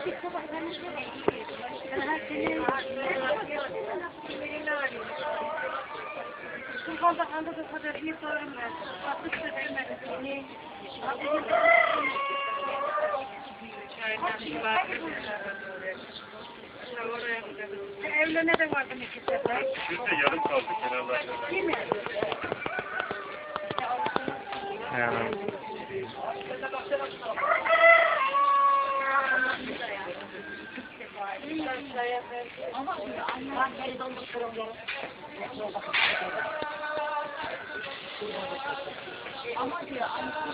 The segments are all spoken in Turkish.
Sultan'da kaldı da kadar bir sorun var. Baktık da vermedi. Evlerine de vardım iki sefer. Biz de yarım kaldı kenarlarda. Değil mi? Ama annem geri dondurturum. Ama diyor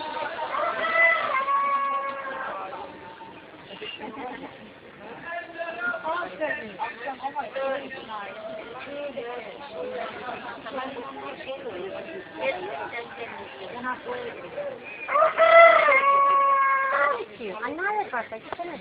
aferin. Ama anneanne varsa gitsene.